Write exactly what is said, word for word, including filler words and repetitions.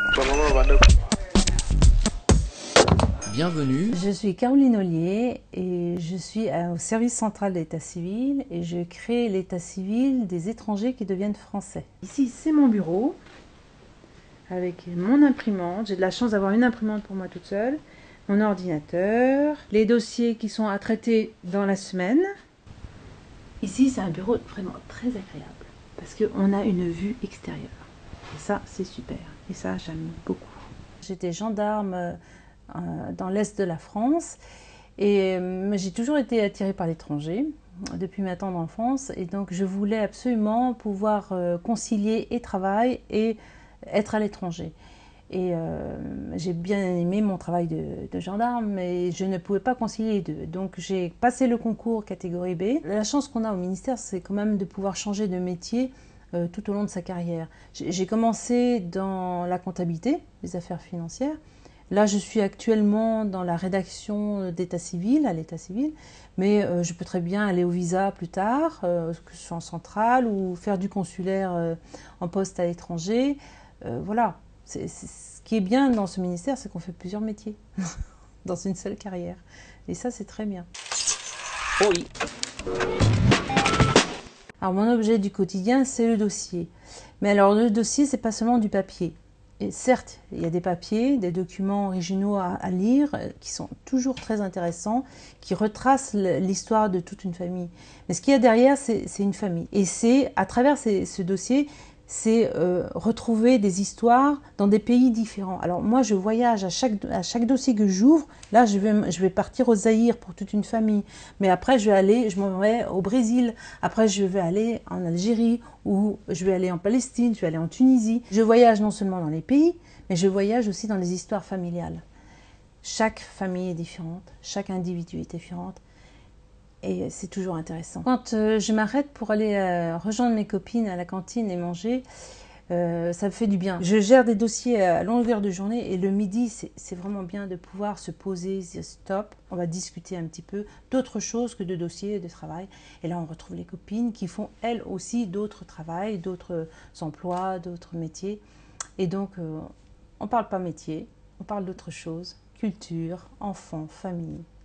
Bienvenue. Je suis Caroline Ollier et je suis au service central de l'état civil et je crée l'état civil des étrangers qui deviennent français. Ici, c'est mon bureau avec mon imprimante. J'ai de la chance d'avoir une imprimante pour moi toute seule, mon ordinateur, les dossiers qui sont à traiter dans la semaine. Ici, c'est un bureau vraiment très agréable parce qu'on a une vue extérieure. Et ça, c'est super. Et ça, j'aime beaucoup. J'étais gendarme euh, dans l'est de la France et euh, j'ai toujours été attirée par l'étranger depuis ma tendre enfance. Et donc, je voulais absolument pouvoir euh, concilier et travail et être à l'étranger. Et euh, j'ai bien aimé mon travail de, de gendarme, mais je ne pouvais pas concilier les deux. Donc j'ai passé le concours catégorie B. La chance qu'on a au ministère, c'est quand même de pouvoir changer de métier euh, tout au long de sa carrière. J'ai commencé dans la comptabilité, les affaires financières. Là, je suis actuellement dans la rédaction d'état civil, à l'état civil, mais euh, je peux très bien aller au visa plus tard, euh, que ce soit en centrale, ou faire du consulaire euh, en poste à l'étranger. Euh, voilà. C'est, c'est, ce qui est bien dans ce ministère, c'est qu'on fait plusieurs métiers dans une seule carrière. Et ça, c'est très bien. Oui. Alors, mon objet du quotidien, c'est le dossier. Mais alors, le dossier, c'est pas seulement du papier. Et certes, il y a des papiers, des documents originaux à, à lire, qui sont toujours très intéressants, qui retracent l'histoire de toute une famille. Mais ce qu'il y a derrière, c'est, c'est une famille. Et c'est, à travers ces, ce dossier, c'est euh, retrouver des histoires dans des pays différents. Alors moi, je voyage à chaque, à chaque dossier que j'ouvre. Là, je vais, je vais partir au Zaïre pour toute une famille. Mais après, je vais aller, je m'en vais au Brésil. Après, je vais aller en Algérie ou je vais aller en Palestine, je vais aller en Tunisie. Je voyage non seulement dans les pays, mais je voyage aussi dans les histoires familiales. Chaque famille est différente, chaque individu est différent. Et c'est toujours intéressant. Quand euh, je m'arrête pour aller euh, rejoindre mes copines à la cantine et manger, euh, ça me fait du bien. Je gère des dossiers à longueur de journée et le midi, c'est vraiment bien de pouvoir se poser, dire stop, on va discuter un petit peu d'autres choses que de dossiers et de travail. Et là, on retrouve les copines qui font elles aussi d'autres travails, d'autres emplois, d'autres métiers. Et donc, euh, on ne parle pas métier, on parle d'autres choses, culture, enfants, famille.